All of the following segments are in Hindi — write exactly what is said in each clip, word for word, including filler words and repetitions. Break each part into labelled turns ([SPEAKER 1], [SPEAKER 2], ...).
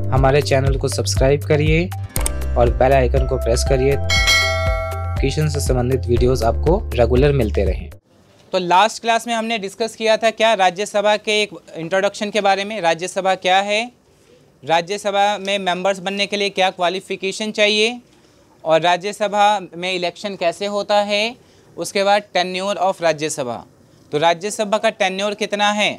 [SPEAKER 1] हमारे चैनल को सब्सक्राइब करिए और बेल आइकन को प्रेस करिए, एजुकेशन से संबंधित वीडियोस आपको रेगुलर मिलते रहें।
[SPEAKER 2] तो लास्ट क्लास में हमने डिस्कस किया था क्या, राज्यसभा के एक इंट्रोडक्शन के बारे में। राज्यसभा क्या है, राज्यसभा में मेंबर्स बनने के लिए क्या क्वालिफिकेशन चाहिए, और राज्यसभा में इलेक्शन कैसे होता है। उसके बाद टेन्योर ऑफ राज्यसभा। तो राज्यसभा का टेन्योर कितना है?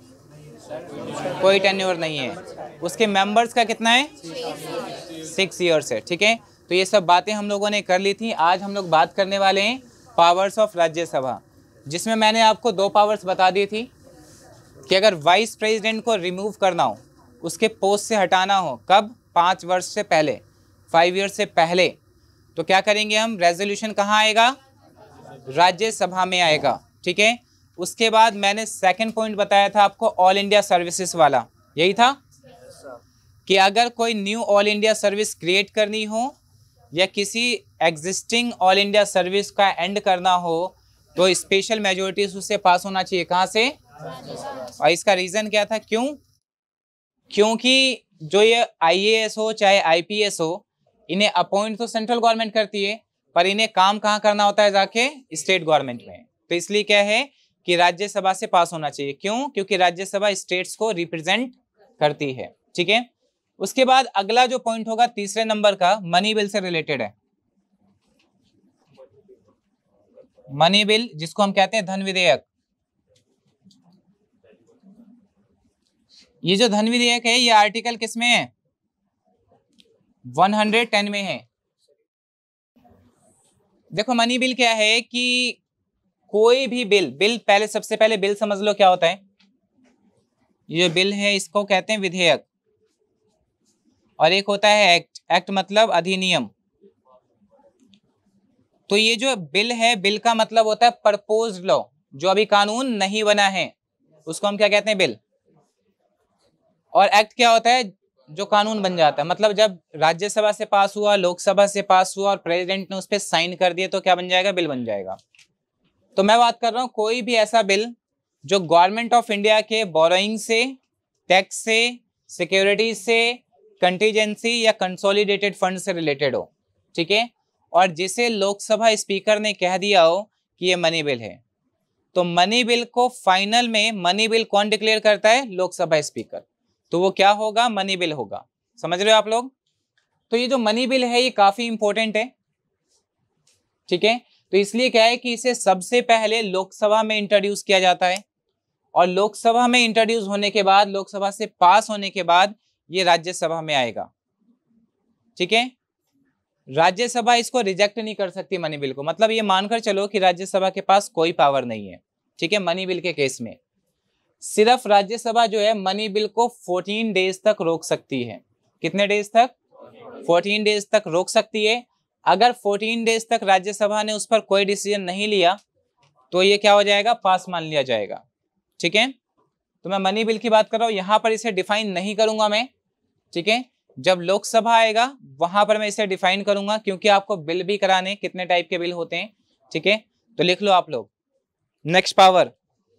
[SPEAKER 2] कोई टेन्योर नहीं है। उसके मेंबर्स का कितना है? सिक्स ईयर्स है। ठीक है, तो ये सब बातें हम लोगों ने कर ली थी। आज हम लोग बात करने वाले हैं पावर्स ऑफ राज्यसभा, जिसमें मैंने आपको दो पावर्स बता दी थी कि अगर वाइस प्रेसिडेंट को रिमूव करना हो, उसके पोस्ट से हटाना हो, कब? पाँच वर्ष से पहले, फाइव ईयर्स से पहले, तो क्या करेंगे हम? रेजोल्यूशन कहाँ आएगा? राज्यसभा में आएगा। ठीक है, उसके बाद मैंने सेकंड पॉइंट बताया था आपको, ऑल इंडिया सर्विसेज वाला। यही था कि अगर कोई new all India service create करनी हो या किसी एग्जिस्टिंग ऑल इंडिया सर्विस का एंड करना हो, तो स्पेशल मेजोरिटी उससे पास होना चाहिए। कहाँ से? और इसका रीज़न क्या था? क्यों? क्योंकि जो ये आईएएस हो चाहे आईपीएस हो, इन्हें अपॉइंट तो सेंट्रल गवर्नमेंट करती है, पर इन्हें काम कहाँ करना होता है? जाके स्टेट गवर्नमेंट में। तो इसलिए क्या है कि राज्यसभा से पास होना चाहिए। क्यों? क्योंकि राज्यसभा स्टेट्स को रिप्रेजेंट करती है। ठीक है, उसके बाद अगला जो पॉइंट होगा तीसरे नंबर का, मनी बिल से रिलेटेड है। मनी बिल, जिसको हम कहते हैं धन विधेयक। ये जो धन विधेयक है, ये आर्टिकल किस में है? वन हंड्रेड टेन में है। देखो, मनी बिल क्या है कि कोई भी बिल बिल पहले सबसे पहले बिल समझ लो क्या होता है। ये बिल है, इसको कहते हैं विधेयक, और एक होता है एक्ट। एक्ट मतलब अधिनियम। तो ये जो बिल है, बिल का मतलब होता है प्रपोज्ड लॉ, जो अभी कानून नहीं बना है, उसको हम क्या कहते हैं? बिल। और एक्ट क्या होता है? जो कानून बन जाता है। मतलब जब राज्यसभा से पास हुआ, लोकसभा से पास हुआ और प्रेसिडेंट ने उस पर साइन कर दिए, तो क्या बन जाएगा? बिल बन जाएगा। तो मैं बात कर रहा हूं कोई भी ऐसा बिल जो गवर्नमेंट ऑफ इंडिया के बोरोइंग से, टैक्स से, सिक्योरिटी से, कंटीजेंसी या कंसोलिडेटेड फंड से रिलेटेड हो। ठीक है, और जिसे लोकसभा स्पीकर ने कह दिया हो कि ये मनी बिल है, तो मनी बिल को फाइनल में मनी बिल कौन डिक्लेयर करता है? लोकसभा स्पीकर। तो वो क्या होगा? मनी बिल होगा। समझ रहे हो आप लोग? तो ये जो मनी बिल है, ये काफी इंपॉर्टेंट है। ठीक है, तो इसलिए क्या है कि इसे सबसे पहले लोकसभा में इंट्रोड्यूस किया जाता है, और लोकसभा में इंट्रोड्यूस होने के बाद, लोकसभा से पास होने के बाद ये राज्यसभा में आएगा। ठीक है, राज्यसभा इसको रिजेक्ट नहीं कर सकती मनी बिल को। मतलब ये मानकर चलो कि राज्यसभा के पास कोई पावर नहीं है। ठीक है, मनी बिल के केस में सिर्फ राज्यसभा जो है मनी बिल को फोर्टीन डेज तक रोक सकती है। कितने डेज तक? फोर्टीन डेज तक रोक सकती है। अगर फोर्टीन डेज तक राज्यसभा ने उस पर कोई डिसीजन नहीं लिया, तो ये क्या हो जाएगा? पास मान लिया जाएगा। ठीक है, तो मैं मनी बिल की बात कर रहा हूं, यहां पर इसे डिफाइन नहीं करूंगा मैं। ठीक है, जब लोकसभा आएगा वहां पर मैं इसे डिफाइन करूंगा, क्योंकि आपको बिल भी कराने, कितने टाइप के बिल होते हैं। ठीक है, तो लिख लो आप लोग। Next power,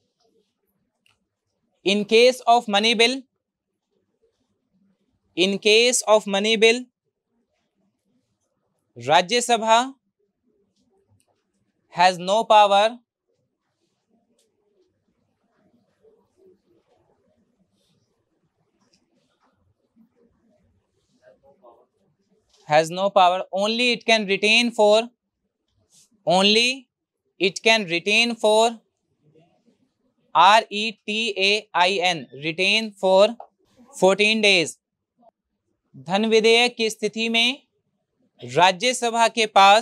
[SPEAKER 2] in case of money bill, in case of money bill, Rajya Sabha has no power has no power only it can retain for only it can retain for R E T A I N retain for fourteen days। धन विधेयक की स्थिति में राज्यसभा के पास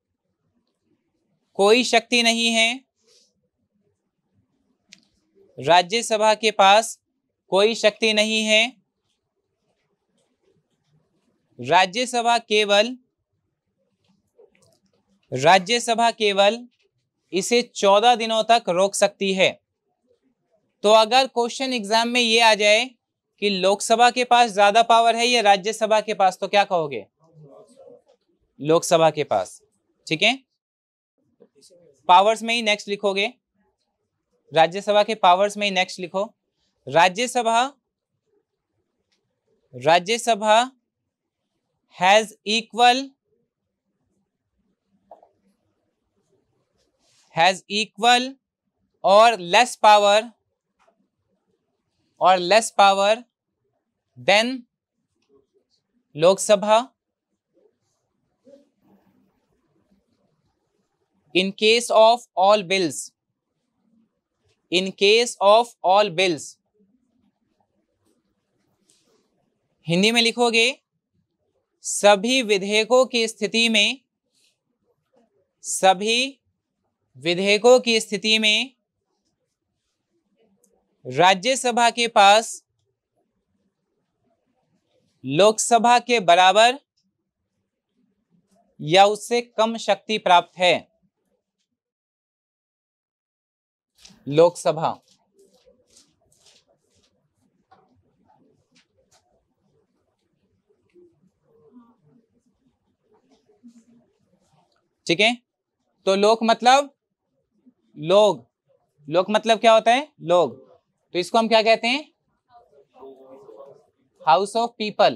[SPEAKER 2] कोई शक्ति नहीं है, राज्यसभा के पास कोई शक्ति नहीं है। राज्यसभा केवल राज्यसभा केवल इसे चौदह दिनों तक रोक सकती है। तो अगर क्वेश्चन एग्जाम में ये आ जाए कि लोकसभा के पास ज्यादा पावर है या राज्यसभा के पास, तो क्या कहोगे? लोकसभा के पास। ठीक है, पावर्स में ही नेक्स्ट लिखोगे, राज्यसभा के पावर्स में ही नेक्स्ट लिखो। Rajya Sabha Rajya Sabha has equal has equal और लेस पावर और less power than Lok Sabha in case of all bills in case of all bills Hindi में लिखोगे सभी विधेयकों की स्थिति में सभी विधेयकों की स्थिति में राज्यसभा के पास लोकसभा के बराबर या उससे कम शक्ति प्राप्त है। लोकसभा ठीक है। तो लोक मतलब लोग, लोक मतलब क्या होता है? लोग। तो इसको हम क्या कहते हैं? House of people.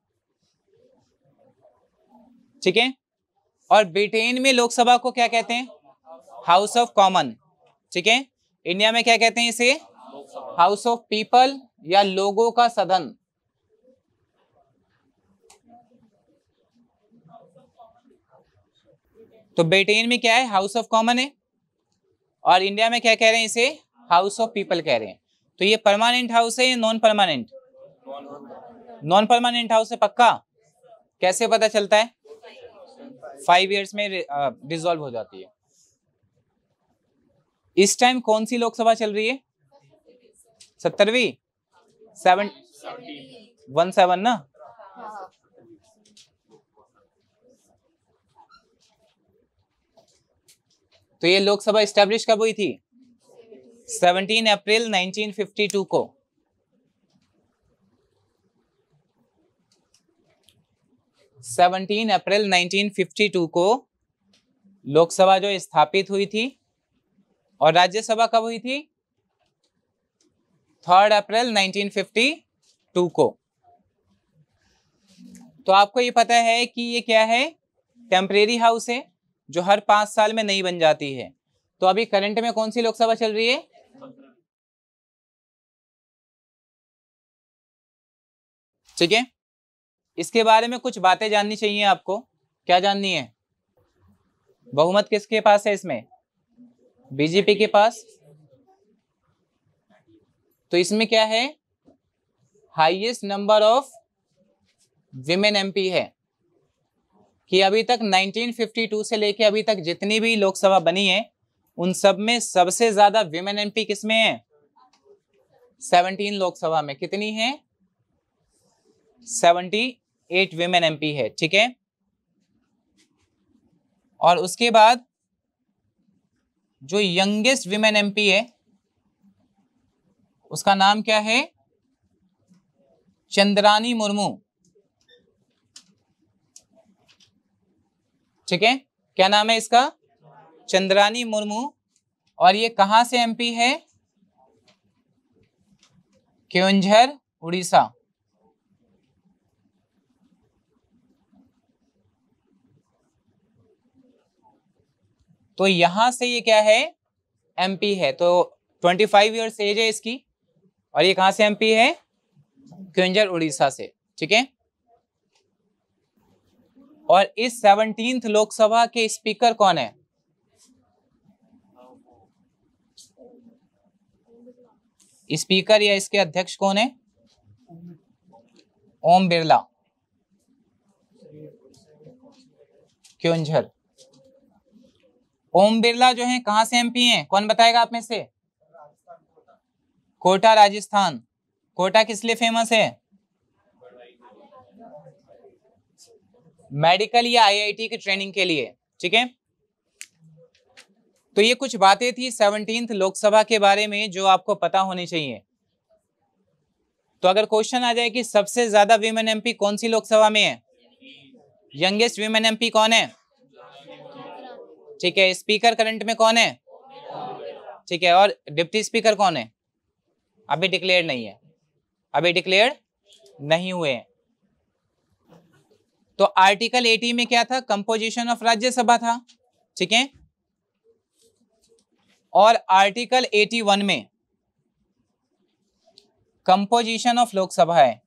[SPEAKER 2] ठीक है। और ब्रिटेन में लोकसभा को क्या कहते हैं? House of common. ठीक है। इंडिया में क्या कहते हैं इसे? हाउस ऑफ पीपल या लोगों का सदन। तो ब्रिटेन में क्या है? हाउस ऑफ कॉमन है। और इंडिया में क्या कह रहे हैं इसे? हाउस ऑफ पीपल कह रहे हैं। तो ये परमानेंट हाउस है या non permanent? Non permanent house है। पक्का? कैसे पता चलता है? फाइव इयर्स में डिसॉल्व हो जाती है। इस टाइम कौन सी लोकसभा चल रही है? सत्तरवीं? सेवन वन सेवन ना? तो ये लोकसभा एस्टैब्लिश कब हुई थी? सत्रह अप्रैल उन्नीस सौ बावन को। सत्रह अप्रैल उन्नीस सौ बावन को लोकसभा जो स्थापित हुई थी। और राज्यसभा कब हुई थी? तीन अप्रैल उन्नीस सौ बावन को। तो आपको ये पता है कि ये क्या है? टेम्परेरी हाउस है जो हर पांच साल में नई बन जाती है। तो अभी करंट में कौन सी लोकसभा चल रही है? ठीक है। इसके बारे में कुछ बातें जाननी चाहिए आपको। क्या जाननी है? बहुमत किसके पास है इसमें? बीजेपी के पास। तो इसमें क्या है? Highest number of women MP है कि अभी तक उन्नीस सौ बावन से लेके अभी तक जितनी भी लोकसभा बनी है उन सब में सबसे ज्यादा विमेन एमपी किसमें है? सत्रह लोकसभा में। कितनी है? अठहत्तर विमेन एमपी है। ठीक है। और उसके बाद जो यंगेस्ट विमेन एमपी है उसका नाम क्या है? चंद्रानी मुर्मू। ठीक है। क्या नाम है इसका? चंद्रानी मुर्मू। और ये कहां से एमपी है? केओंझर, उड़ीसा। तो यहां से ये क्या है? एमपी है। तो पच्चीस इयर्स एज है इसकी। और ये कहां से एमपी है? केओंझर, उड़ीसा से। ठीक है। और इस सेवनटीन्थ लोकसभा के स्पीकर कौन है? स्पीकर या इसके अध्यक्ष कौन है? ओम बिरला, केओंझर। ओम बिरला जो है कहां से एमपी हैं? कौन बताएगा आप में से? कोटा, राजस्थान। कोटा किस लिए फेमस है? मेडिकल या आईआईटी की ट्रेनिंग के लिए। ठीक है। तो ये कुछ बातें थी सेवनटीन्थ लोकसभा के बारे में जो आपको पता होनी चाहिए। तो अगर क्वेश्चन आ जाए कि सबसे ज्यादा विमेन एमपी कौन सी लोकसभा में है? यंगेस्ट विमेन एमपी कौन है? ठीक है। स्पीकर करंट में कौन है? ठीक है। और डिप्टी स्पीकर कौन है? अभी डिक्लेयर नहीं है। अभी डिक्लेयर नहीं हुए। तो आर्टिकल अस्सी में क्या था? कंपोजिशन ऑफ राज्यसभा था, ठीक है। और आर्टिकल इक्यासी में कंपोजिशन ऑफ लोकसभा है।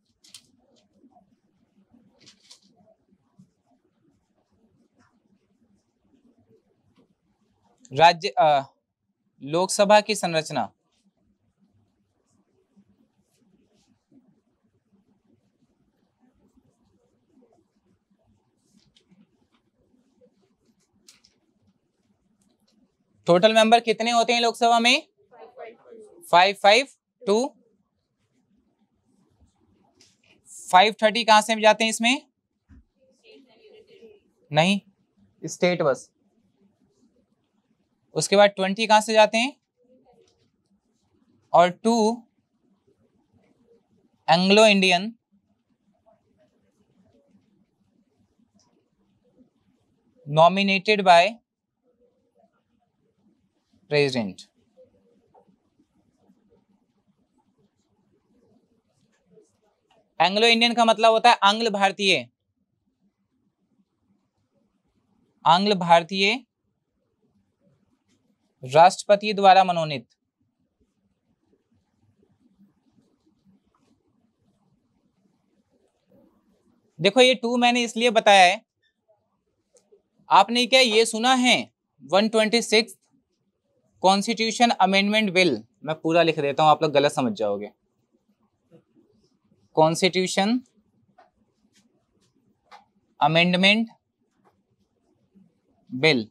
[SPEAKER 2] राज्य आ, लोकसभा की संरचना। टोटल मेंबर कितने होते हैं लोकसभा में? Five five two five thirty कहां से जाते हैं इसमें? नहीं, स्टेट बस। उसके बाद ट्वेंटी कहां से जाते हैं? और two Anglo Indian nominated by president. Anglo Indian का मतलब होता है आंग्ल भारतीय, आंग्ल भारतीय राष्ट्रपति द्वारा मनोनीत। देखो ये टू मैंने इसलिए बताया है, आपने क्या ये सुना है one twenty six constitution amendment bill? मैं पूरा लिख देता हूं, आप लोग गलत समझ जाओगे। कॉन्स्टिट्यूशन अमेंडमेंट बिल,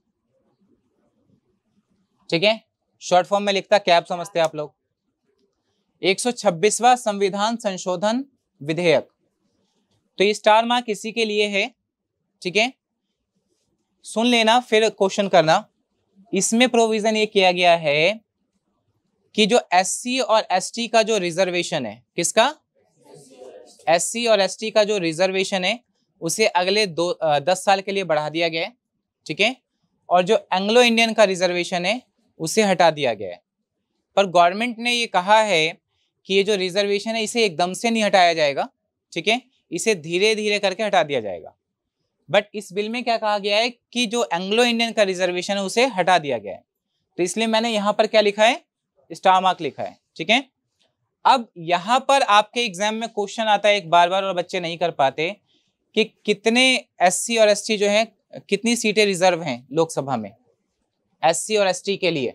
[SPEAKER 2] ठीक है। शॉर्ट फॉर्म में लिखता, क्या आप समझते हैं आप लोग? एक सौ छब्बीसवां संविधान संशोधन विधेयक। तो ये स्टार मार्क इसी के लिए है, ठीक है। सुन लेना फिर क्वेश्चन करना। इसमें प्रोविजन ये किया गया है कि जो एससी और एसटी का जो रिजर्वेशन है, किसका? एससी और एसटी का जो रिजर्वेशन है उसे अगले दो आ, दस साल के लिए बढ़ा दिया गया है, ठीक है। और जो एंग्लो इंडियन का रिजर्वेशन है उसे हटा दिया गया है। पर गवर्नमेंट ने ये कहा है कि ये जो रिजर्वेशन है इसे एकदम से नहीं हटाया जाएगा, ठीक है, इसे धीरे धीरे करके हटा दिया जाएगा। बट इस बिल में क्या कहा गया है कि जो एंग्लो इंडियन का रिजर्वेशन है उसे हटा दिया गया है। तो इसलिए मैंने यहाँ पर क्या लिखा है? स्टार मार्क लिखा है, ठीक है। अब यहाँ पर आपके एग्जाम में क्वेश्चन आता है एक बार बार और बच्चे नहीं कर पाते कि कितने एससी और एसटी जो है, कितनी सीटें रिजर्व हैं लोकसभा में एससी और एसटी के लिए।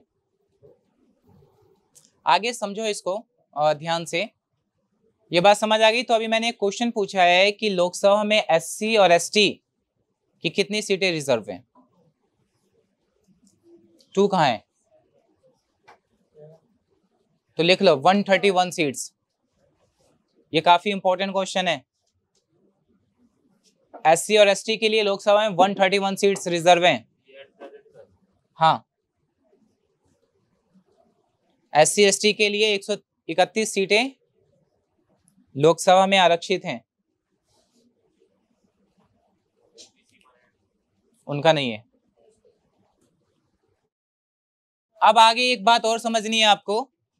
[SPEAKER 2] आगे समझो इसको ध्यान से, ये बात समझ आ गई। तो अभी मैंने एक क्वेश्चन पूछा है कि लोकसभा में एससी और एसटी की कितनी सीटें रिजर्व हैं? टू कहाँ है? तो लिख लो वन थर्टी वन सीट्स। ये काफी इंपॉर्टेंट क्वेश्चन है। एससी और एसटी के लिए लोकसभा में one thirty one seats reserve हैं। हाँ, एससी एसटी के लिए एक सौ इकतीस सीटें लोकसभा में आरक्षित हैं, उनका नहीं है। अब आगे एक बात और समझनी है आपको,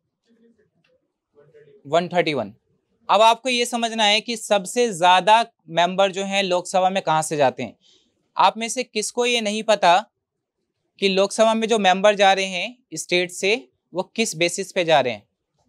[SPEAKER 2] वन थर्टी वन। अब आपको ये समझना है कि सबसे ज्यादा मेंबर जो हैं लोकसभा में कहां से जाते हैं। आप में से किसको ये नहीं पता कि लोकसभा में जो मेंबर जा रहे हैं स्टेट से वो किस बेसिस पे जा रहे हैं?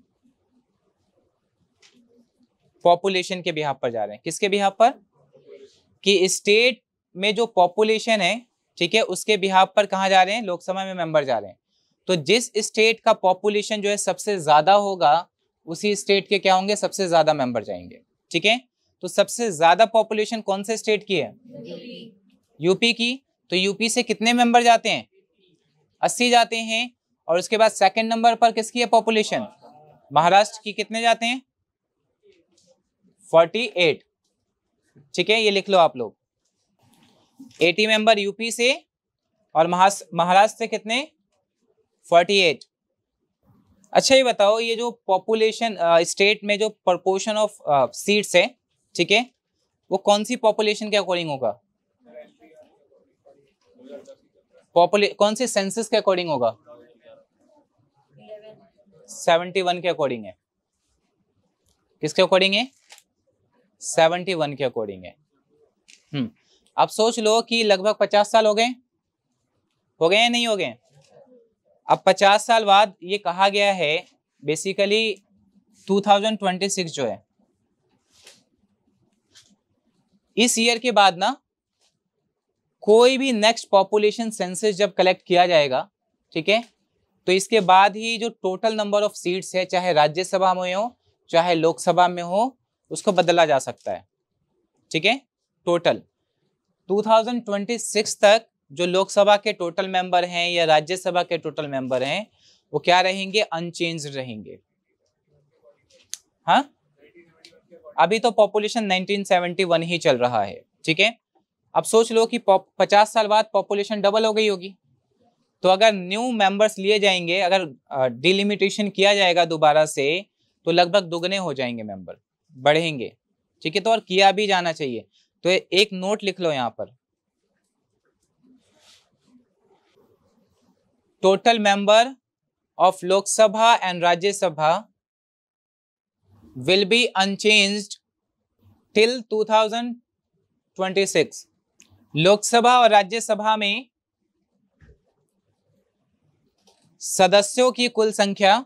[SPEAKER 2] पॉपुलेशन के बिहाफ पर जा रहे हैं। किसके बिहाफ पर? कि स्टेट में जो पॉपुलेशन है, ठीक है, उसके बिहाफ पर कहां जा रहे हैं? लोकसभा में मेंबर जा रहे हैं। तो जिस स्टेट का पॉपुलेशन जो है सबसे ज्यादा होगा उसी स्टेट के क्या होंगे? सबसे ज्यादा मेंबर जाएंगे, ठीक है। तो सबसे ज्यादा पॉपुलेशन कौन से स्टेट की है? यूपी की। तो यूपी से कितने मेंबर जाते हैं? अस्सी जाते हैं। और उसके बाद सेकंड नंबर पर किसकी है पॉपुलेशन? महाराष्ट्र की। कितने जाते हैं? अड़तालीस, ठीक है, ये लिख लो आप लोग। अस्सी मेंबर यूपी से और महाराष्ट्र से कितने? अड़तालीस। अच्छा ये बताओ, ये जो पॉपुलेशन स्टेट में जो प्रोपोर्शन ऑफ सीट्स है, ठीक है, वो कौन सी पॉपुलेशन के अकॉर्डिंग होगा? पॉपुले कौन से सेंसस के अकॉर्डिंग होगा? इकहत्तर के अकॉर्डिंग है। किसके अकॉर्डिंग है? सेवेंटी वन के अकॉर्डिंग है। हम्म अब सोच लो कि लगभग पचास साल हो गए हो गए या नहीं हो गए। अब पचास साल बाद ये कहा गया है basically two thousand twenty six जो है, इस ईयर के बाद ना कोई भी नेक्स्ट पॉपुलेशन सेंसस जब कलेक्ट किया जाएगा, ठीक है, तो इसके बाद ही जो टोटल नंबर ऑफ सीट्स है, चाहे राज्यसभा में हो चाहे लोकसभा में हो, उसको बदला जा सकता है। ठीक है, total two thousand twenty six तक जो लोकसभा के टोटल मेंबर हैं या राज्यसभा के टोटल मेंबर हैं वो क्या रहेंगे, अनचेंज रहेंगे। हाँ, अभी तो पॉपुलेशन नाइनटीन सेवेंटी वन ही चल रहा है। ठीक है, अब सोच लो कि पचास साल बाद पॉपुलेशन डबल हो गई होगी, तो अगर न्यू मेंबर्स लिए जाएंगे, अगर डिलिमिटेशन किया जाएगा दोबारा से, तो लगभग दुगने हो जाएंगे मेंबर, बढ़ेंगे। ठीक है, तो और किया भी जाना चाहिए। तो एक नोट लिख लो यहाँ पर, total member of Lok Sabha and Rajya Sabha will be unchanged till two thousand twenty six. Lok Sabha और राज्यसभा में सदस्यों की कुल संख्या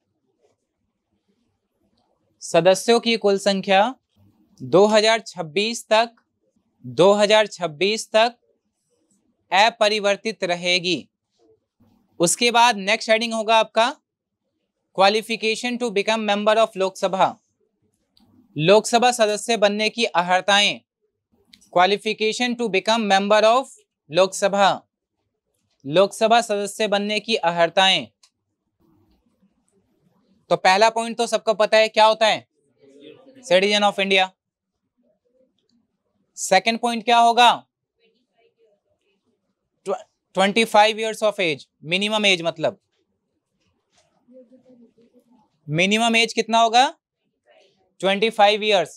[SPEAKER 2] सदस्यों की कुल संख्या दो हज़ार छब्बीस तक दो हज़ार छब्बीस तक अपरिवर्तित रहेगी। उसके बाद नेक्स्ट हेडिंग होगा आपका qualification to become member of Lok Sabha. Lok Sabha सदस्य बनने की अहर्ताएं, qualification to become member of Lok Sabha, Lok Sabha सदस्य बनने की अहर्ताएं। तो पहला पॉइंट तो सबको पता है, क्या होता है, citizen of India. Second point क्या होगा, twenty five years of age, minimum age, मतलब मिनिमम एज कितना होगा, ट्वेंटी फाइव इयर्स।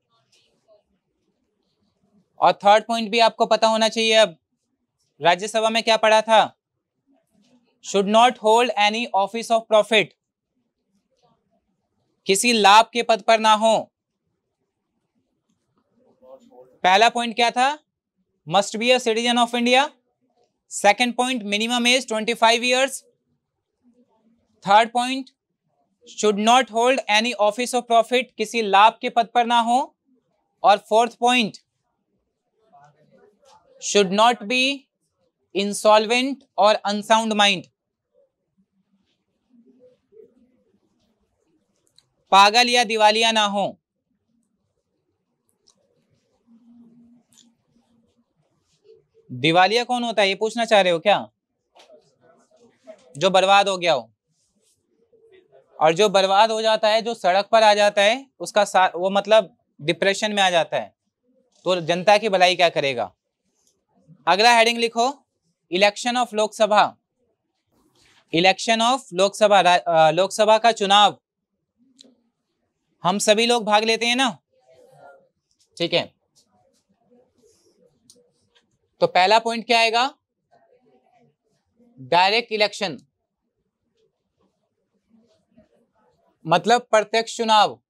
[SPEAKER 2] और थर्ड पॉइंट भी आपको पता होना चाहिए। अब राज्यसभा में क्या पढ़ा था, should not hold any office of profit, किसी लाभ के पद पर ना हो। पहला पॉइंट क्या था, must be a citizen of India. Second point, minimum age twenty five years. Third point, should not hold any office of profit, किसी लाभ के पद पर ना हो। और fourth point, should not be insolvent और अनसाउंड माइंड, पागल या दिवालिया ना हो। दिवालिया कौन होता है, ये पूछना चाह रहे हो क्या, जो बर्बाद हो गया हो। और जो बर्बाद हो जाता है, जो सड़क पर आ जाता है, उसका सा, वो मतलब डिप्रेशन में आ जाता है, तो जनता की भलाई क्या करेगा। अगला हेडिंग लिखो, election of Lok Sabha. Election of Lok Sabha, Lok Sabha का चुनाव हम सभी लोग भाग लेते हैं ना, ठीक है। तो पहला पॉइंट क्या आएगा, डायरेक्ट इलेक्शन, मतलब प्रत्यक्ष चुनाव।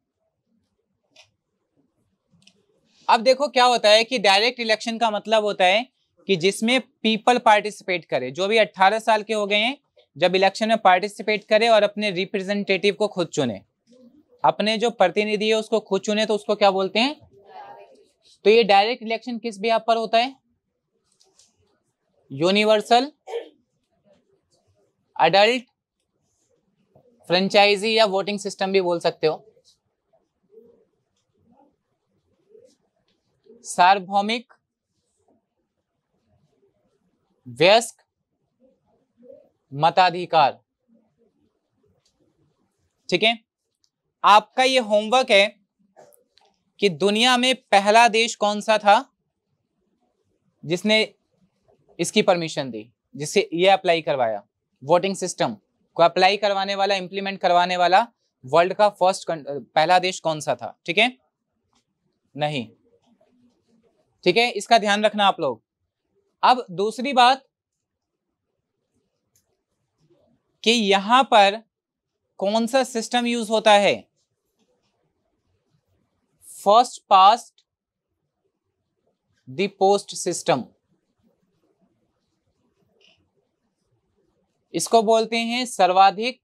[SPEAKER 2] अब देखो क्या होता है कि डायरेक्ट इलेक्शन का मतलब होता है कि जिसमें पीपल पार्टिसिपेट करे, जो भी अठारह साल के हो गए हैं, जब इलेक्शन में पार्टिसिपेट करे और अपने रिप्रेजेंटेटिव को खुद चुने, अपने जो प्रतिनिधि है उसको खुद चुने, तो उसको क्या बोलते हैं। तो ये डायरेक्ट इलेक्शन किस बेस पर होता है, यूनिवर्सल अडल्ट फ्रेंचाइजी या वोटिंग सिस्टम भी बोल सकते हो। सार्वभौमिक वयस्क मताधिकार। ठीक है, आपका ये होमवर्क है कि दुनिया में पहला देश कौन सा था जिसने इसकी परमिशन दी, जिससे ये अप्लाई करवाया, वोटिंग सिस्टम को अप्लाई करवाने वाला, इंप्लीमेंट करवाने वाला वर्ल्ड का फर्स्ट पहला देश कौन सा था। ठीक है, नहीं, ठीक है, इसका ध्यान रखना आप लोग। अब दूसरी बात कि यहां पर कौन सा सिस्टम यूज होता है, first past the post system, इसको बोलते हैं सर्वाधिक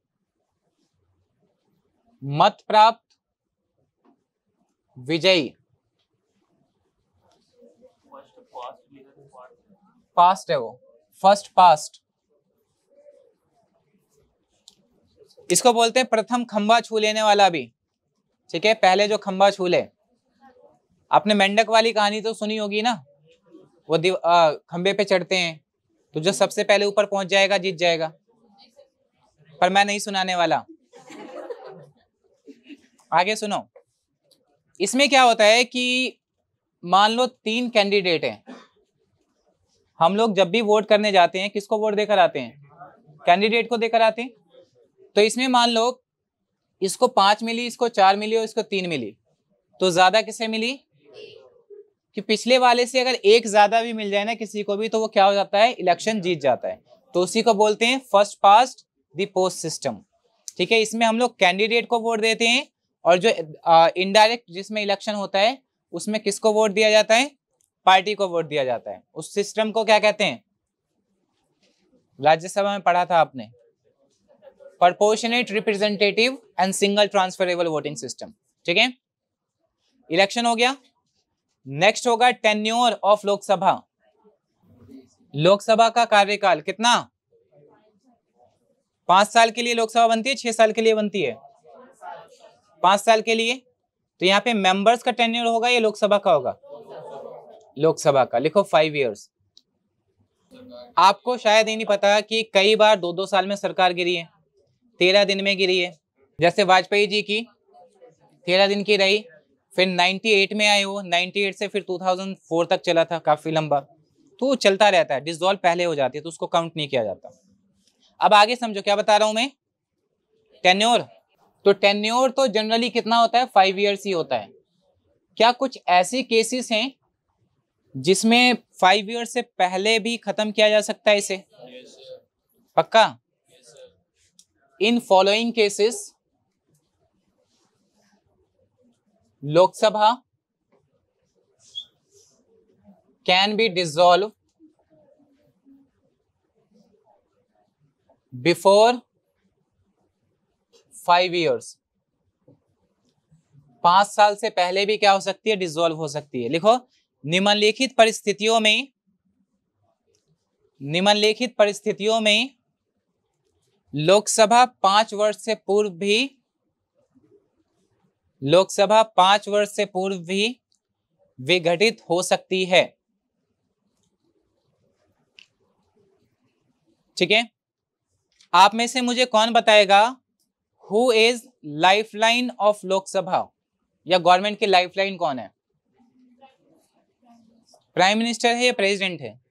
[SPEAKER 2] मत प्राप्त विजयी। पास्ट है वो, फर्स्ट पास्ट। इसको बोलते हैं प्रथम खंबा छू लेने वाला भी, ठीक है, पहले जो खंबा छू ले। आपने मेंढक वाली कहानी तो सुनी होगी ना, वो आ, खंबे पे चढ़ते हैं तो जो सबसे पहले ऊपर पहुंच जाएगा जीत जाएगा, पर मैं नहीं सुनाने वाला, आगे सुनो। इसमें क्या होता है कि मान लो तीन कैंडिडेट हैं, हम लोग जब भी वोट करने जाते हैं किसको वोट देकर आते हैं? कैंडिडेट को देकर आते हैं। तो इसमें मान लो इसको पांच मिली, इसको चार मिली और इसको तीन मिली, तो ज्यादा किसे मिली? कि पिछले वाले से अगर एक ज्यादा भी मिल जाए ना किसी को भी, तो वो क्या हो जाता है? इलेक्शन जीत जाता है। तो उसी को बोलते हैं first past the post system, ठीक है। इसमें हम लोग कैंडिडेट को वोट देते हैं, और जो इनडायरेक्ट जिसमें इलेक्शन होता है उसमें किसको वोट दिया जाता है? पार्टी को वोट दिया जाता है। उस सिस्टम को क्या कहते हैं? राज्यसभा में पढ़ा था आपने, proportionate representative and single transferable voting system, ठीक है। इलेक्शन हो गया। नेक्स्ट होगा टेन्योर ऑफ लोकसभा। लोकसभा का कार्यकाल कितना? पांच साल के लिए लोकसभा बनती है, छह साल के लिए बनती है? पांच साल के लिए। तो यहाँ पे मेंबर्स का टेन्योर होगा या लोकसभा का होगा? लोकसभा का। लिखो फाइव इयर्स। आपको शायद ये नहीं पता कि कई बार दो दो साल में सरकार गिरी है, तेरह दिन में गिरी है। जैसे वाजपेयी जी की तेरह दिन की रही, फिर अट्ठानवे में आए वो, अट्ठानवे से फिर दो हज़ार चार तक चला था, काफी लंबा। तो चलता रहता है, डिसॉल्व पहले हो जाती है तो उसको काउंट नहीं किया जाता। अब आगे समझो क्या बता रहा हूं मैं। टेन्योर, तो टेन्योर तो जनरली कितना होता है? फाइव इयर्स ही होता है। क्या कुछ ऐसी केसेस हैं जिसमें फाइव ईयर से पहले भी खत्म किया जा सकता है इसे? पक्का? In following cases Lok Sabha can be dissolve before five years. पांच साल से पहले भी क्या हो सकती है? डिसॉल्व हो सकती है। लिखो, निम्नलिखित परिस्थितियों में निम्नलिखित परिस्थितियों में लोकसभा पांच वर्ष से पूर्व भी लोकसभा पांच वर्ष से पूर्व भी विघटित हो सकती है, ठीक है। आप में से मुझे कौन बताएगा who is lifeline of Lok Sabha, या गवर्नमेंट की लाइफलाइन कौन है? प्राइम मिनिस्टर है या प्रेसिडेंट है?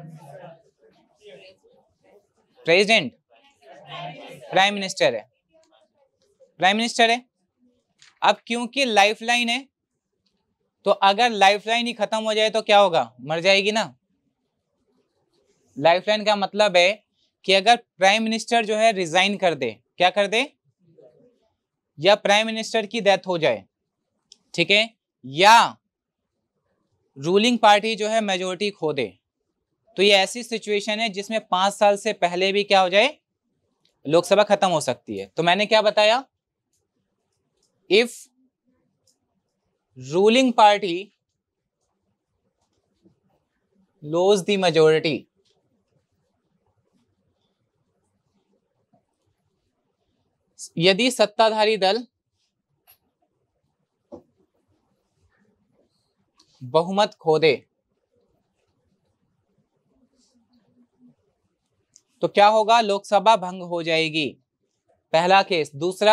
[SPEAKER 2] प्रेसिडेंट? प्राइम मिनिस्टर है। प्राइम मिनिस्टर है। अब क्योंकि लाइफलाइन है, तो अगर लाइफलाइन ही खत्म हो जाए तो क्या होगा? मर जाएगी ना। लाइफलाइन का मतलब है कि अगर प्राइम मिनिस्टर जो है रिजाइन कर दे, क्या कर दे, या प्राइम मिनिस्टर की डेथ हो जाए, ठीक है, या रूलिंग पार्टी जो है मेजोरिटी खो दे, तो ये ऐसी सिचुएशन है जिसमें पांच साल से पहले भी क्या हो जाए? लोकसभा खत्म हो सकती है। तो मैंने क्या बताया? If ruling party loss the majority, यदि सत्ताधारी दल बहुमत खो दे तो क्या होगा? लोकसभा भंग हो जाएगी, पहला केस। दूसरा,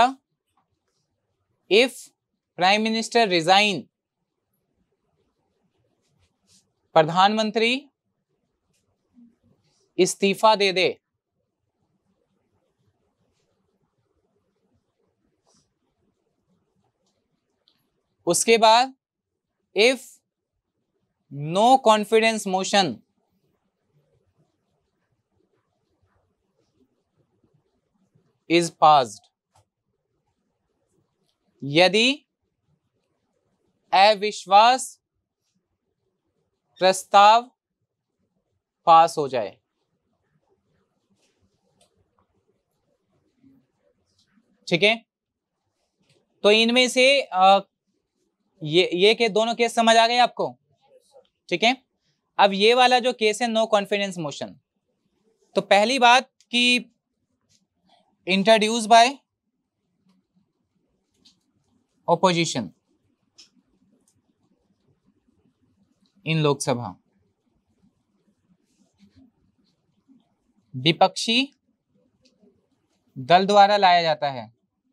[SPEAKER 2] इफ प्राइम मिनिस्टर रिजाइन, प्रधानमंत्री इस्तीफा दे दे, उसके बाद if no confidence motion is passed, यदि अविश्वास प्रस्ताव पास हो जाए। ठीक है, तो इनमें से आ, ये ये के दोनों केस समझ आ गए आपको। ठीक है, अब ये वाला जो केस है नो कॉन्फिडेंस मोशन, तो पहली बात कि introduce by opposition in Lok Sabha, विपक्षी दल द्वारा लाया जाता है।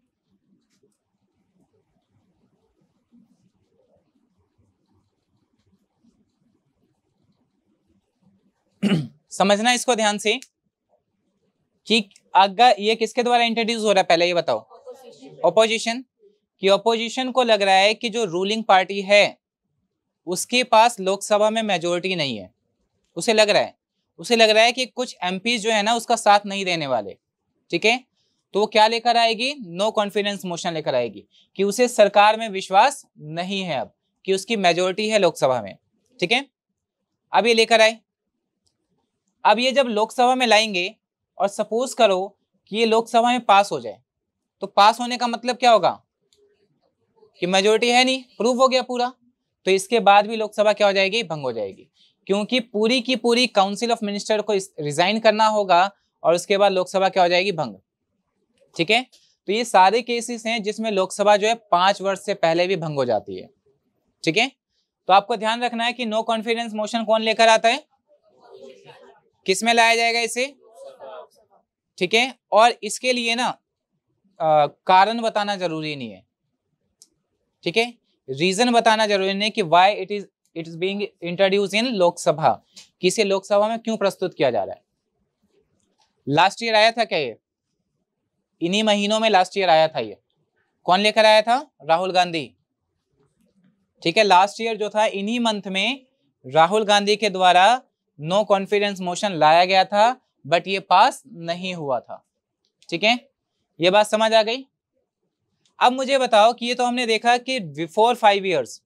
[SPEAKER 2] समझना इसको ध्यान से कि अगर ये किसके द्वारा इंट्रोड्यूस हो रहा है, पहले ये बताओ। ऑपोजिशन, कि ऑपोजिशन को लग रहा है कि जो रूलिंग पार्टी है उसके पास लोकसभा में मेजोरिटी नहीं है, उसे लग रहा है उसे लग रहा है कि कुछ एमपी जो है ना उसका साथ नहीं देने वाले। ठीक है, तो वो क्या लेकर आएगी, नो कॉन्फिडेंस मोशन लेकर आएगी कि उसे सरकार में विश्वास नहीं है अब, कि उसकी मेजोरिटी है लोकसभा में। ठीक है, अब ये लेकर आए। अब ये जब लोकसभा में लाएंगे और सपोज करो कि ये लोकसभा में पास हो जाए, तो पास होने का मतलब क्या होगा कि मेजोरिटी है नहीं, प्रूव हो गया पूरा। तो इसके बाद भी लोकसभा क्या हो जाएगी, भंग हो जाएगी, क्योंकि पूरी की पूरी काउंसिल ऑफ मिनिस्टर को रिजाइन करना होगा और उसके बाद लोकसभा क्या हो जाएगी, भंग। ठीक है, तो ये सारे केसेस हैं जिसमें लोकसभा जो है पांच वर्ष से पहले भी भंग हो जाती है। ठीक है, तो आपको ध्यान रखना है कि नो कॉन्फिडेंस मोशन कौन लेकर आता है, किस में लाया जाएगा इसे। ठीक है, और इसके लिए ना आ, कारण बताना जरूरी नहीं है। ठीक है, रीजन बताना जरूरी नहीं कि why it is it is being introduce in Lok Sabha, कि इसे लोकसभा में क्यों प्रस्तुत किया जा रहा है। लास्ट ईयर आया था क्या ये, इन्हीं महीनों में लास्ट ईयर आया था। ये कौन लेकर आया था, राहुल गांधी। ठीक है, लास्ट ईयर जो था इन्हीं मंथ में राहुल गांधी के द्वारा नो कॉन्फिडेंस मोशन लाया गया था, बट ये पास नहीं हुआ था। ठीक है, ये बात समझ आ गई। अब मुझे बताओ कि ये तो हमने देखा कि बिफोर फाइव इयर्स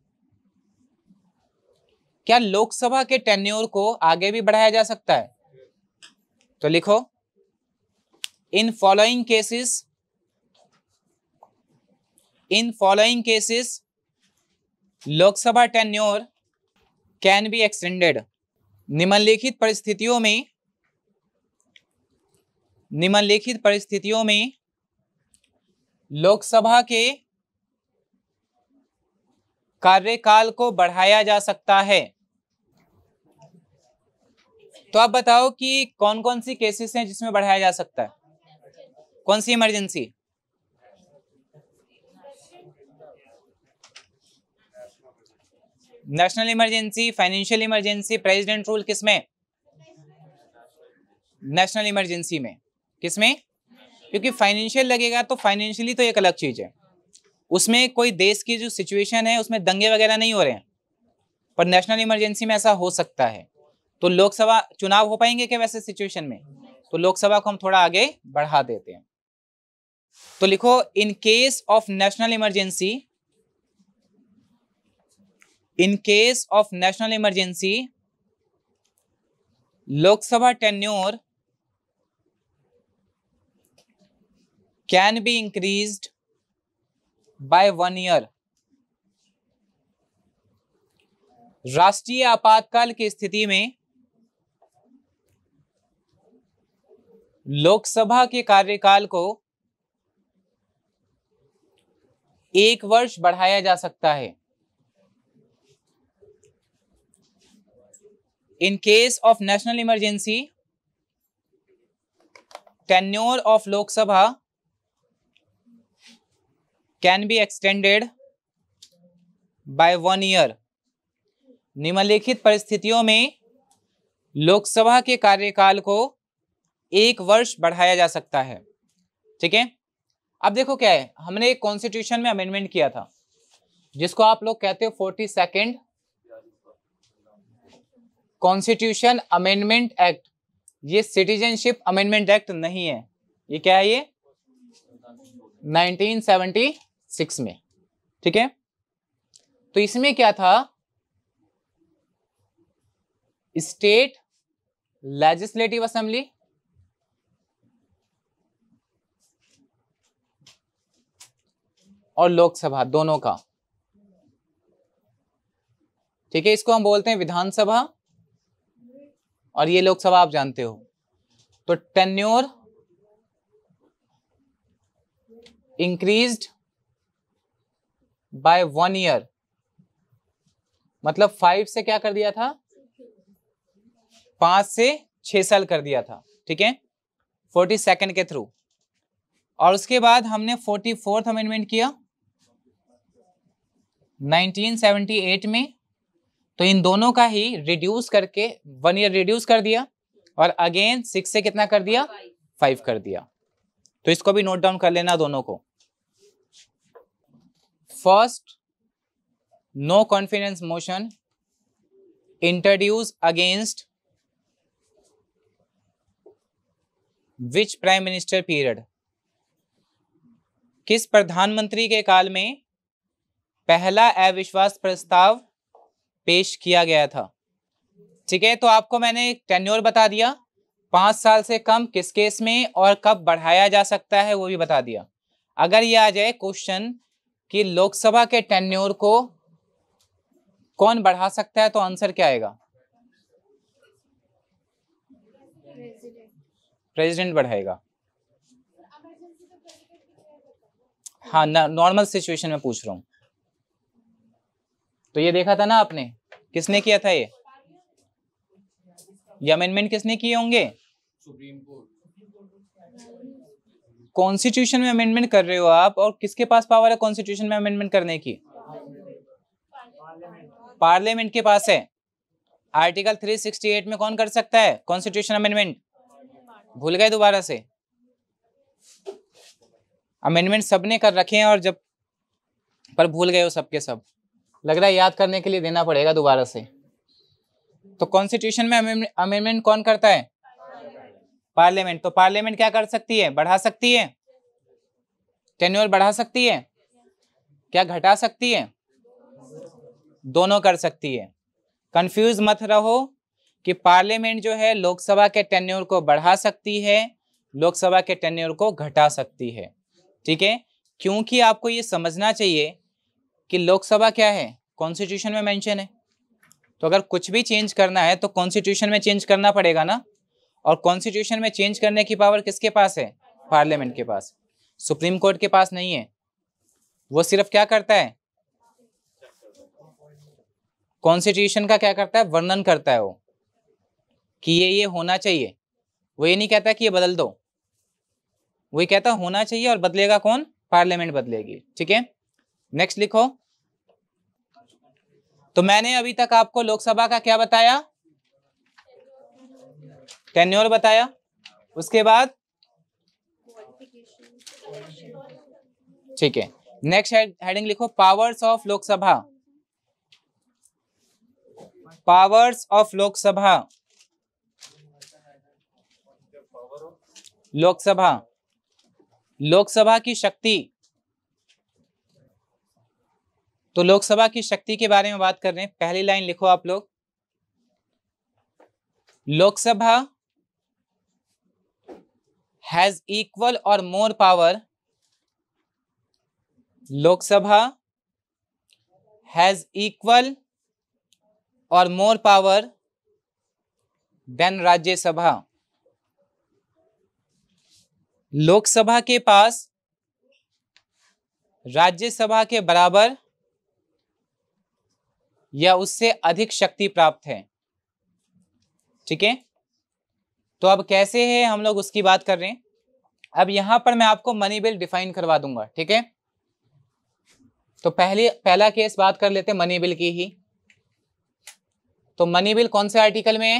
[SPEAKER 2] क्या लोकसभा के टेन्योर को आगे भी बढ़ाया जा सकता है। तो लिखो, in following cases in following cases Lok Sabha tenure can be extended. निम्नलिखित परिस्थितियों में निम्नलिखित परिस्थितियों में लोकसभा के कार्यकाल को बढ़ाया जा सकता है। तो आप बताओ कि कौन कौन सी केसेस हैं जिसमें बढ़ाया जा सकता है, कौन सी emergency. National emergency, financial emergency, president rule, किसमें, नेशनल इमरजेंसी में। किसमें, क्योंकि फाइनेंशियल लगेगा तो फाइनेंशियली तो एक अलग चीज है, उसमें कोई देश की जो सिचुएशन है उसमें दंगे वगैरह नहीं हो रहे हैं, पर नेशनल इमरजेंसी में ऐसा हो सकता है। तो लोकसभा चुनाव हो पाएंगे क्या वैसे सिचुएशन में, तो लोकसभा को हम थोड़ा आगे बढ़ा देते हैं। तो लिखो, in case of national emergency in case of national emergency Lok Sabha tenure can be increased by one year. राष्ट्रीय आपातकाल की स्थिति में लोकसभा के कार्यकाल को एक वर्ष बढ़ाया जा सकता है। In case of national emergency tenure of Lok Sabha can be extended by one year. निम्नलिखित परिस्थितियों में लोकसभा के कार्यकाल को एक वर्ष बढ़ाया जा सकता है। ठीक है, अब देखो क्या है, हमने एक कॉन्स्टिट्यूशन में अमेंडमेंट किया था जिसको आप लोग कहते हो forty second constitution amendment act. ये सिटीजनशिप अमेंडमेंट एक्ट नहीं है, ये क्या है, ये नाइनटीन सेवेंटी सिक्स में। ठीक है, तो इसमें क्या था, स्टेट लेजिस्लेटिव असेंबली और लोकसभा दोनों का, ठीक है। इसको हम बोलते हैं विधानसभा और ये लोकसभा, आप जानते हो। तो tenure increased by one year, मतलब फाइव से क्या कर दिया था, पांच से छह साल कर दिया था, ठीक है, फोर्टी सेकेंड के थ्रू। और उसके बाद हमने फोर्टी फोर्थ अमेंडमेंट किया नाइनटीन सेवेंटी एट में। तो इन दोनों का ही रिड्यूस करके वन ईयर रिड्यूस कर दिया और अगेन सिक्स से कितना कर दिया, फाइव कर दिया। तो इसको भी नोट डाउन कर लेना दोनों को। First, no confidence motion introduce against which prime minister period, किस प्रधानमंत्री के काल में पहला अविश्वास प्रस्ताव पेश किया गया था, ठीक है। तो आपको मैंने टेन्योर बता दिया, पांच साल से कम किस केस में और कब बढ़ाया जा सकता है वो भी बता दिया। अगर ये आ जाए क्वेश्चन कि लोकसभा के टेन्योर को कौन बढ़ा सकता है, तो आंसर क्या आएगा, प्रेसिडेंट बढ़ाएगा। हाँ, नॉर्मल सिचुएशन में पूछ रहा हूं। तो ये देखा था ना आपने, किसने किया था ये ये अमेंडमेंट किसने किए होंगे, सुप्रीम कोर्ट। कॉन्स्टिट्यूशन में अमेंडमेंट कर रहे हो आप, और किसके पास पावर है कॉन्स्टिट्यूशन में अमेंडमेंट करने की, पार्लियामेंट के पास है। आर्टिकल थ्री सिक्सटी एट में कौन कर सकता है कॉन्स्टिट्यूशन अमेंडमेंट, भूल गए दोबारा से। अमेंडमेंट सबने कर रखे हैं और जब पर भूल गए हो सबके सब, लग रहा है याद करने के लिए देना पड़ेगा दोबारा से। तो कॉन्स्टिट्यूशन में अमेंडमेंट कौन करता है, पार्लियामेंट। तो पार्लियामेंट क्या कर सकती है, बढ़ा सकती है, टेन्योर बढ़ा सकती है, क्या घटा सकती है, दोनों कर सकती है। कंफ्यूज मत रहो कि पार्लियामेंट जो है लोकसभा के टेन्योर को बढ़ा सकती है, लोकसभा के टेन्योर को घटा सकती है, ठीक है। क्योंकि आपको ये समझना चाहिए कि लोकसभा क्या है, कॉन्स्टिट्यूशन में मेंशन है। तो अगर कुछ भी चेंज करना है तो कॉन्स्टिट्यूशन में चेंज करना पड़ेगा ना, और कॉन्स्टिट्यूशन में चेंज करने की पावर किसके पास है, पार्लियामेंट के पास, सुप्रीम कोर्ट के पास नहीं है। वो सिर्फ क्या करता है, कॉन्स्टिट्यूशन का क्या करता है, वर्णन करता है वो कि ये ये होना चाहिए। वो ये नहीं कहता कि ये बदल दो, वो ये कहता होना चाहिए, और बदलेगा कौन, पार्लियामेंट बदलेगी, ठीक है। नेक्स्ट लिखो। तो मैंने अभी तक आपको लोकसभा का क्या बताया, टेन्योर बताया। उसके बाद ठीक है, नेक्स्ट हेडिंग लिखो, powers of Lok Sabha. Powers of Lok Sabha, Lok Sabha, Lok Sabha की शक्ति। तो लोकसभा की शक्ति के बारे में बात कर रहे हैं। पहली लाइन लिखो आप लोग, लोकसभा हैज इक्वल और more power, Lok Sabha has equal और more power than Rajya Sabha. Lok Sabha के पास राज्यसभा के बराबर या उससे अधिक शक्ति प्राप्त है, ठीक है। तो अब कैसे है हम लोग उसकी बात कर रहे हैं। अब यहां पर मैं आपको मनी बिल डिफाइन करवा दूंगा, ठीक है। तो पहले पहला केस बात कर लेते हैं मनी बिल की ही। तो मनी बिल कौन से आर्टिकल में है,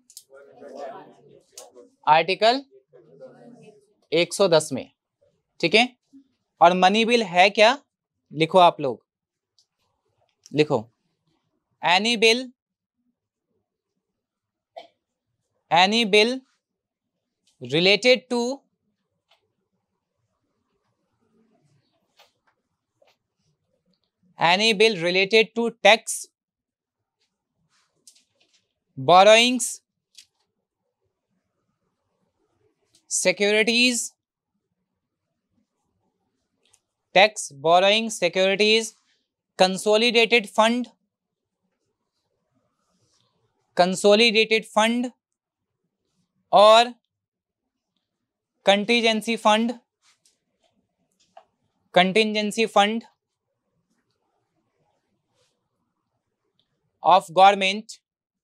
[SPEAKER 2] आर्टिकल एक सौ दस में, ठीक है। और मनी बिल है क्या, लिखो आप लोग, लिखो, any bill, any bill related to any bill related to tax, borrowings, securities, tax, borrowing, securities, consolidated fund, consolidated fund और contingency fund, contingency fund of government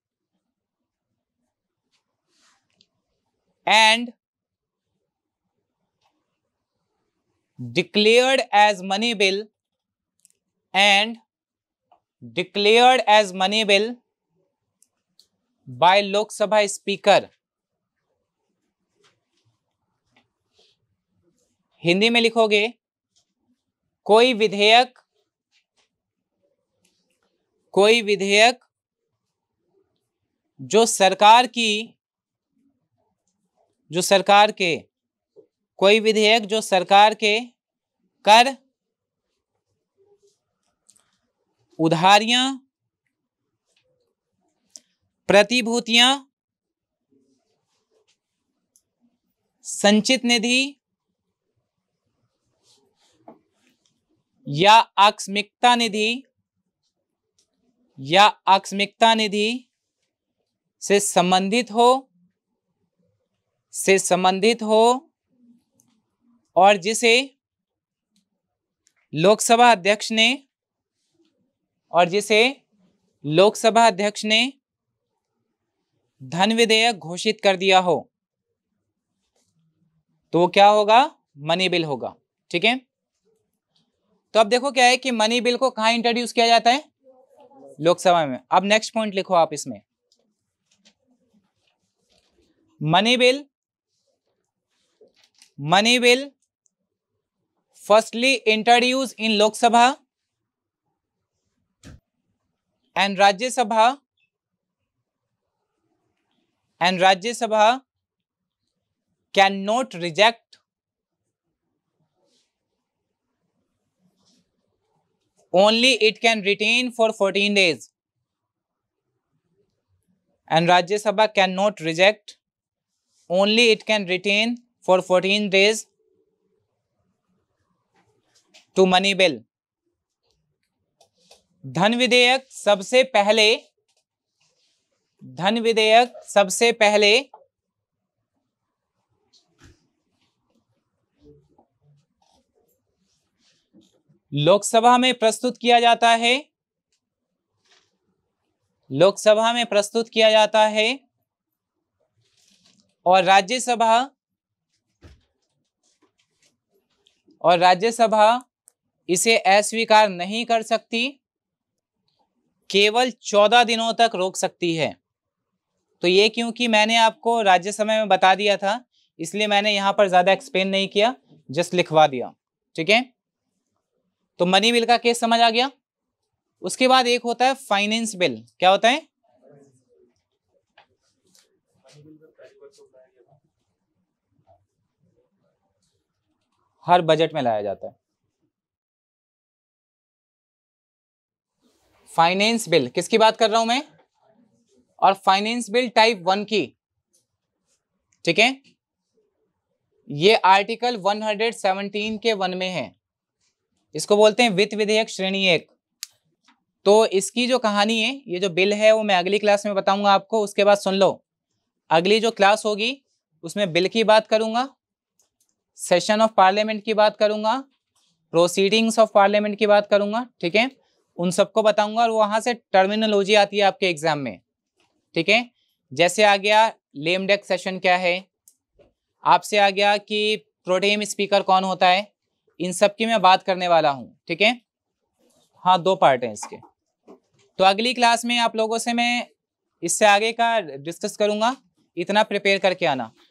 [SPEAKER 2] and declared as money bill and declared as money bill by Lok Sabha Speaker। Hindi में लिखोगे कोई विधेयक कोई विधेयक जो सरकार की जो सरकार के कोई विधेयक जो सरकार के कर, उधारियां, प्रतिभूतियां, संचित निधि या आकस्मिकता निधि या आकस्मिकता निधि से संबंधित हो से संबंधित हो और जिसे लोकसभा अध्यक्ष ने और जिसे लोकसभा अध्यक्ष ने धन विधेयक घोषित कर दिया हो तो वो क्या होगा? मनी बिल होगा। ठीक है, तो अब देखो क्या है कि मनी बिल को कहां इंट्रोड्यूस किया जाता है? लोकसभा में। अब नेक्स्ट पॉइंट लिखो आप इसमें, money bill money bill firstly introduce in Lok Sabha and Rajya Sabha and Rajya Sabha can not reject only it can retain for fourteen days and Rajya Sabha can not reject only it can retain for fourteen days to money bill। धन विधेयक सबसे पहले धन विधेयक सबसे पहले लोकसभा में प्रस्तुत किया जाता है लोकसभा में प्रस्तुत किया जाता है और राज्यसभा और राज्यसभा इसे अस्वीकार नहीं कर सकती, केवल चौदह दिनों तक रोक सकती है। तो ये क्योंकि मैंने आपको राज्यसभा में बता दिया था इसलिए मैंने यहां पर ज्यादा एक्सप्लेन नहीं किया, जस्ट लिखवा दिया। ठीक है, तो मनी बिल का केस समझ आ गया। उसके बाद एक होता है फाइनेंस बिल। क्या होता है? हर बजट में लाया जाता है। फाइनेंस बिल किसकी बात कर रहा हूं मैं? और फाइनेंस बिल टाइप वन की। ठीक है, ये आर्टिकल एक सौ सत्रह के वन में है। इसको बोलते हैं वित्त विधेयक श्रेणी एक। तो इसकी जो कहानी है, ये जो बिल है वो मैं अगली क्लास में बताऊंगा आपको। उसके बाद सुन लो, अगली जो क्लास होगी उसमें बिल की बात करूंगा, सेशन ऑफ पार्लियामेंट की बात करूंगा, प्रोसीडिंग्स ऑफ पार्लियामेंट की बात करूंगा। ठीक है, उन सबको बताऊंगा और वहां से टर्मिनोलॉजी आती है आपके एग्जाम में। ठीक है, जैसे आ गया लेम डेक सेशन क्या है, आपसे आ गया कि प्रोटेम स्पीकर कौन होता है, इन सब की मैं बात करने वाला हूं। ठीक है, हाँ दो पार्ट हैं इसके। तो अगली क्लास में आप लोगों से मैं इससे आगे का डिस्कस करूंगा। इतना प्रिपेयर करके आना।